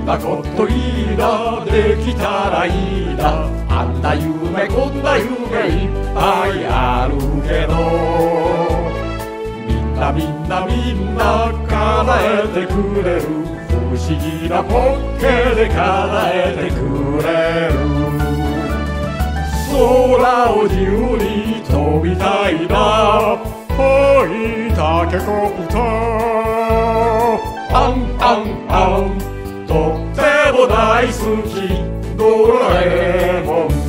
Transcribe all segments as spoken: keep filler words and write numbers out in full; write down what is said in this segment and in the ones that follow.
なこといいな、できたらいいな、あんな夢こんな夢いっぱいあるけど、みんなみんなみんな叶えてくれる、不思議なポッケで叶えてくれる。空を自由に飛びたいな、おいタケコプター、あんあんあん、とっても大好きドラえもん。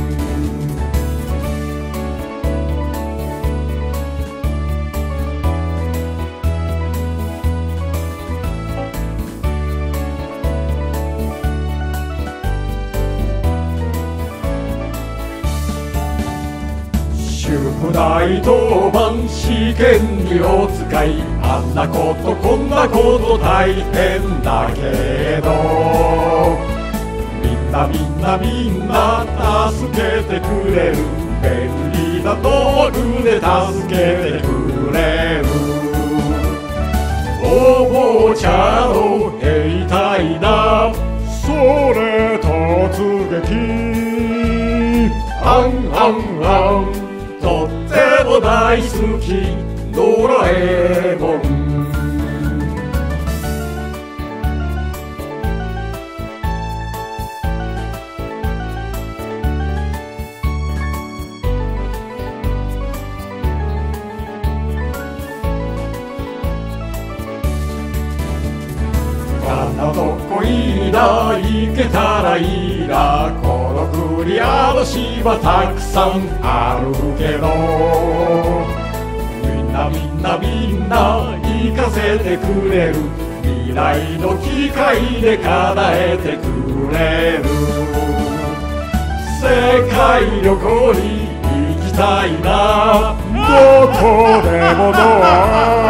宿題当番試験にお使い、あんなことこんなこと大変だけど、みんなみんなみんな助けてくれる、便利な道具で助けてくれる。おもちゃの兵隊な、それ突撃、あんあんあん、とっても大好きドラえもん。あんなとこいいな、行けたらいいな、この国あの島たくさんあるけど、みんなみんなみんな行かせてくれる、未来の機械で叶えてくれる。世界旅行に行きたいな、どこでもドア